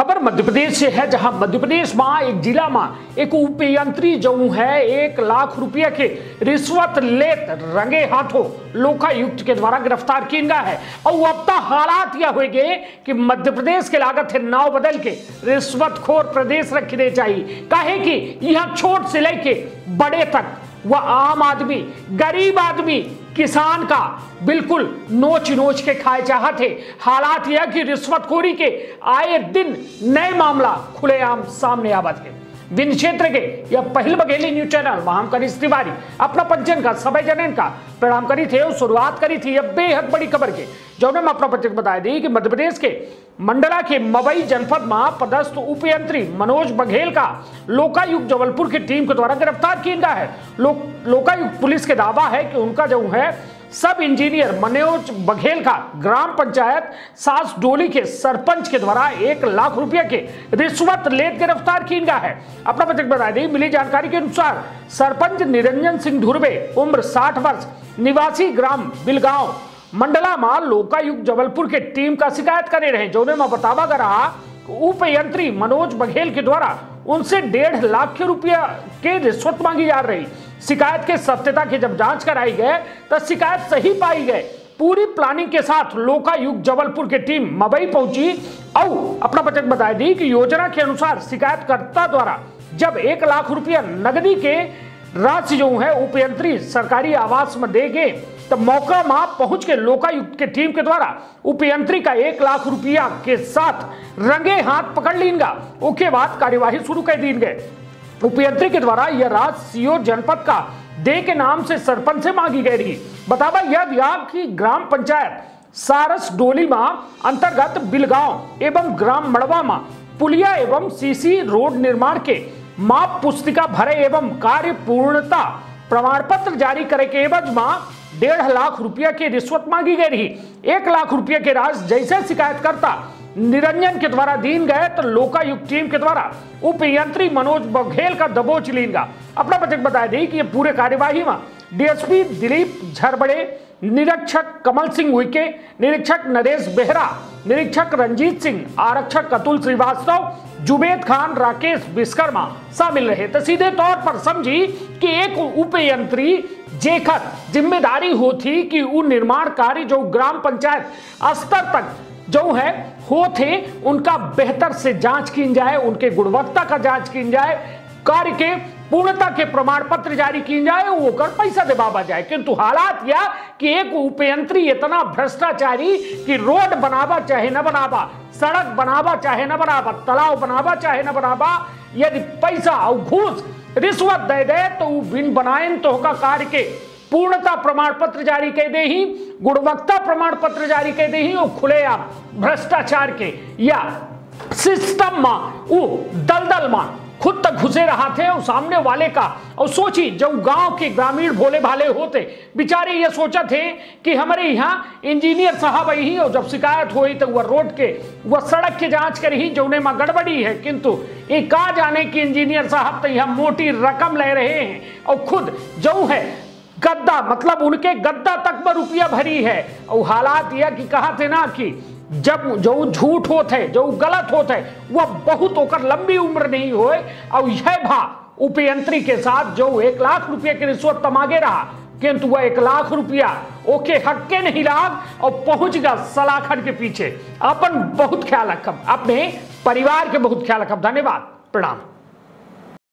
खबर मध्य प्रदेश से है, जहां मध्य प्रदेश में एक जिला में एक उपयंत्री जो है 1 लाख रुपये के रिश्वत लेत रंगे हाथों लोकायुक्त के द्वारा गिरफ्तार किया गया है। और अब तक हालात यह हो गए कि मध्य प्रदेश के लागत है नाव बदल के रिश्वतखोर प्रदेश रखने चाहिए। कहे कि यह छोट से लेके बड़े तक वह आम आदमी, गरीब आदमी, किसान का बिल्कुल नोच नोच के खाए चाहते। हालात यह कि रिश्वतखोरी के आए दिन नए मामला खुलेआम सामने आवत है। विंध्य क्षेत्र के यह पहल बघेली न्यूज चैनल वहां कनिष्ठ तिवारी अपना पंचन का सभी जनन का प्रणाम करी थे और शुरुआत करी थी यह बेहद बड़ी खबर के, जो ने अपना पंचन बताया दी कि मध्य प्रदेश के मंडला के मवई जनपद में पदस्थ उपयंत्री मनोज बघेल का लोकायुक्त जबलपुर की टीम के द्वारा गिरफ्तार किया गया है। लोकायुक्त पुलिस के दावा है कि उनका जो है सब इंजीनियर मनोज बघेल का ग्राम पंचायत सास डोली के सरपंच के द्वारा 1 लाख रुपए के रिश्वत लेत गिरफ्तार किया गया है। अपना पत्रक बता दी मिली जानकारी के अनुसार सरपंच निरंजन सिंह धुर्वे उम्र 60 वर्ष निवासी ग्राम बिलगांव मंडला में लोकायुक्त जबलपुर के टीम का शिकायत करे रहे, जो ने बतावा रहा उपयंत्री मनोज बघेल के द्वारा उनसे 1.5 लाख रुपया के रिश्वत मांगी जा रही। शिकायत के सत्यता की जब जांच कराई गए तो शिकायत सही पाई गए। पूरी प्लानिंग के साथ लोकायुक्त जबलपुर की टीम मवई पहुंची और अपना पत्रक बताई दी कि योजना के अनुसार शिकायतकर्ता द्वारा जब 1 लाख रुपया नगदी के राशि जो है उपयंत्री सरकारी आवास में दे गए तो मौका में पहुंच के लोकायुक्त के टीम के द्वारा उपयंत्री का 1 लाख रुपया के साथ रंगे हाथ पकड़ लीगा। उसके बाद कार्यवाही शुरू कर दी गई। उपयंत्री के द्वारा यह राशि सीओ जनपद का दे के नाम से सरपंच से मांगी गई रही। बतावा यह दिया कि ग्राम पंचायत सारस डोली में अंतर्गत बिलगांव एवं ग्राम मड़वा में पुलिया एवं सीसी रोड निर्माण के माप पुस्तिका भरे एवं कार्य पूर्णता प्रमाण पत्र जारी करे के एवज में 1.5 लाख रुपया की रिश्वत मांगी गई रही। 1 लाख रुपया के राशि जैसे शिकायतकर्ता निरंजन के द्वारा दीन गए तो लोकायुक्त टीम के द्वारा उपयंत्री मनोज बघेल का दबोच लीगा। अपना पत्रक बताया दी कि ये पूरे कार्यवाही में डीएसपी दिलीप झरबड़े, निरीक्षक कमल सिंह उइके, निरीक्षक नरेश बेहरा, निरीक्षक रंजीत सिंह, आरक्षक अतुल श्रीवास्तव, जुबेद खान, राकेश विश्वकर्मा शामिल रहे। तो सीधे तौर पर समझी कि एक उपयंत्री जेकर जिम्मेदारी होती कि वो निर्माण कार्य जो ग्राम पंचायत स्तर तक जो है हो थे उनका बेहतर से जांच की जाए, उनके गुणवत्ता का जांच की जाए, कार्य के पूर्णता के प्रमाण पत्र जारी की जाए, वो कर पैसा दिवावा जाए। किंतु हालात यह कि एक उपयंत्री इतना भ्रष्टाचारी कि रोड बनावा चाहे न बनावा, सड़क बनावा चाहे न बनावा, तालाब बनावा चाहे न बनावा, यदि पैसा और घूस रिश्वत दे दे तो बिन बनाए तो का कार्य के पूर्णता प्रमाण पत्र जारी कर दे ही, गुणवत्ता प्रमाण पत्र जारी कर दे ही, और खुलेआम भ्रष्टाचार के या सिस्टम में वो दलदल में खुद तक घुसे रहा थे और सामने वाले का। और सोची जब गांव के ग्रामीण भोले भाले होते बेचारे ये सोचा थे कि हमारे यहाँ इंजीनियर साहब ही, और जब शिकायत हुई तो वह रोड के वह सड़क की जांच करी जोने में गड़बड़ी है, किंतु एक कहा जाने की इंजीनियर साहब तो यहाँ मोटी रकम ले रहे हैं और खुद जो है गद्दा मतलब उनके गद्दा तक में रुपया भरी है। और हालात यह कि कहा थे ना कि जब जो झूठ होते जो गलत होते वह बहुत होकर लंबी उम्र नहीं होए। और यह भा उपयंत्री के साथ जो 1 लाख रुपये की रिश्वत तमागे रहा, किंतु वह 1 लाख रुपया ओके हक के नहीं लाग और पहुंच गया सलाखन के पीछे। अपन बहुत ख्याल रखब, अपने परिवार के बहुत ख्याल रखब। धन्यवाद, प्रणाम।